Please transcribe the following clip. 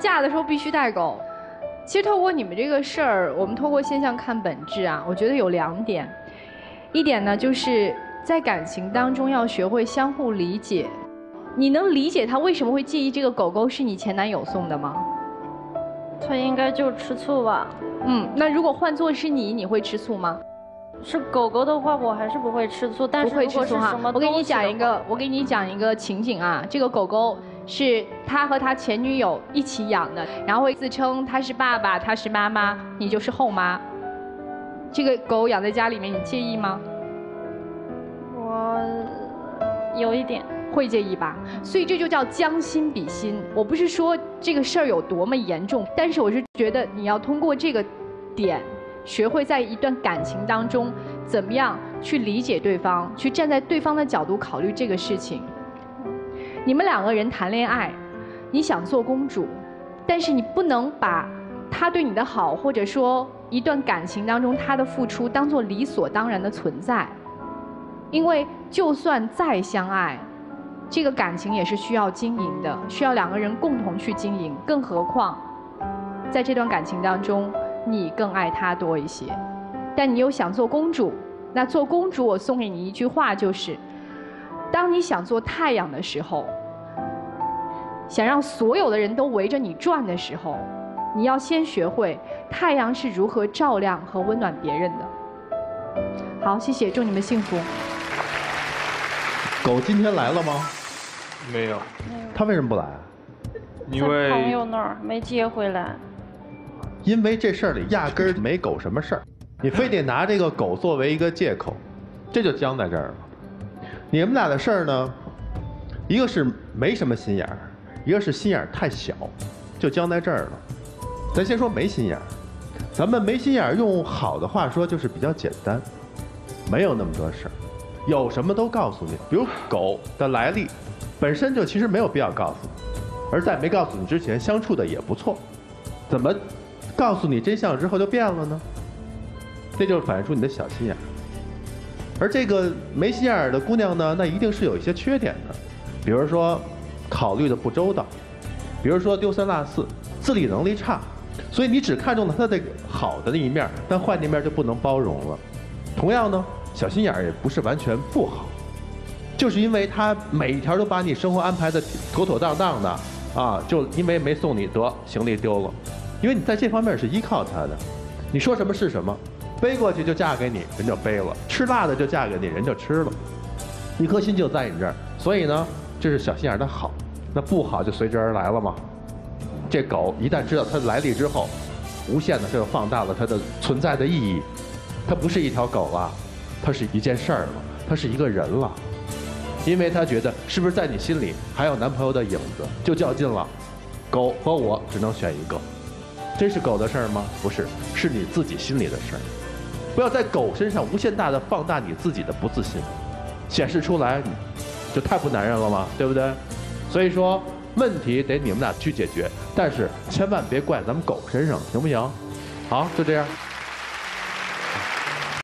嫁的时候必须带狗。其实透过你们这个事儿，我们透过现象看本质啊，我觉得有2点。一点呢，就是在感情当中要学会相互理解。你能理解他为什么会介意这个狗狗是你前男友送的吗？ 他应该就吃醋吧。 那如果换作是你，你会吃醋吗？ 是狗狗的话，我还是不会吃醋。但是如果是什么， 我给你讲一个情景啊，这个狗狗是他和他前女友一起养的，然后会自称他是爸爸，他是妈妈，你就是后妈。这个狗养在家里面，你介意吗？ 我有一点。 会介意吧？所以这就叫将心比心。我不是说这个事儿有多么严重，但是我是觉得你要通过这个点，学会在一段感情当中怎么样去理解对方，去站在对方的角度考虑这个事情。你们2个人谈恋爱，你想做公主，但是你不能把他对你的好，或者说一段感情当中他的付出当作理所当然的存在，因为就算再相爱，这个感情也是需要经营的，需要2个人共同去经营。更何况，在这段感情当中，你更爱他多一些，但你又想做公主。那做公主，我送给你一句话，就是：当你想做太阳的时候，想让所有的人都围着你转的时候，你要先学会太阳是如何照亮和温暖别人的。好，谢谢，祝你们幸福。 狗今天来了吗？ 没有。 他为什么不来？ 因为在朋友那儿没接回来。 因为这事儿里压根儿没狗什么事儿，你非得拿这个狗作为一个借口，这就僵在这儿了。你们俩的事儿呢，一个是没什么心眼儿，一个是心眼儿太小，就僵在这儿了。咱先说没心眼儿，咱们没心眼儿用好的话说就是比较简单，没有那么多事儿。有什么都告诉你，比如狗的来历，本身就其实没有必要告诉你，而在没告诉你之前相处的也不错，怎么告诉你真相之后就变了呢？这就反映出你的小心眼儿。而这个没心眼儿的姑娘呢，那一定是有一些缺点的，比如说考虑的不周到，比如说丢三落四，自理能力差，所以你只看中了她的好的那一面，但坏那面就不能包容了。同样呢，小心眼儿也不是完全不好，就是因为他每一条都把你生活安排的妥妥当当的啊，就因为没送你得行李丢了，因为你在这方面是依靠他的，你说什么是什么，背过去就嫁给你，人就背了；吃辣的就嫁给你，人就吃了，一颗心就在你这儿。所以呢，这是小心眼的好，那不好就随之而来了嘛。这狗一旦知道它的来历之后，无限的就放大了它的存在的意义。它不是一条狗了，它是一件事儿了，它是一个人了，因为它觉得是不是在你心里还有男朋友的影子，就较劲了。狗和我只能选一个，这是狗的事儿吗？不是，是你自己心里的事儿。不要在狗身上无限大的放大你自己的不自信，显示出来就太不男人了嘛，对不对？所以说问题得你们俩去解决，但是千万别怪咱们狗身上，行不行？好，就这样。